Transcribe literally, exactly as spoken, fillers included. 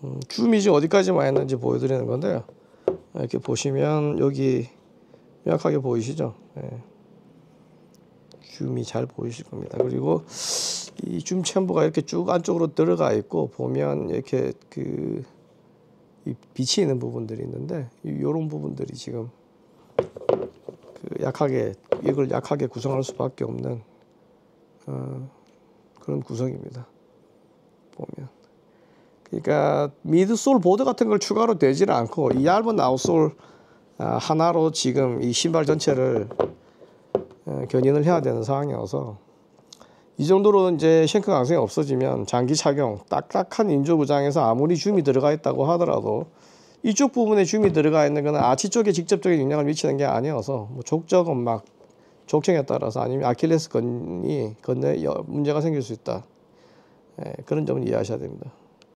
음, 줌이 지금 어디까지 와 있는지 보여드리는 건데요. 이렇게 보시면 여기 명확하게 보이시죠? 네. 줌이 잘 보이실 겁니다. 그리고 이 줌 챔버가 이렇게 쭉 안쪽으로 들어가 있고 보면 이렇게 그 이 빛이 있는 부분들이 있는데 이런 부분들이 지금 그 약하게 이걸 약하게 구성할 수밖에 없는 어, 그런 구성입니다. 보면 그러니까 미드솔 보드 같은 걸 추가로 되지는 않고 이 얇은 아웃솔 하나로 지금 이 신발 전체를 견인을 해야 되는 상황이어서 이 정도로 이제 쉔크 강성이 없어지면 장기 착용, 딱딱한 인조 구장에서 아무리 줌이 들어가 있다고 하더라도 이쪽 부분에 줌이 들어가 있는 것은 아치 쪽에 직접적인 영향을 미치는 게 아니어서 뭐 족저근 막 족청에 따라서 아니면 아킬레스건이 건에 문제가 생길 수 있다. 예, 그런 점을 이해하셔야 됩니다.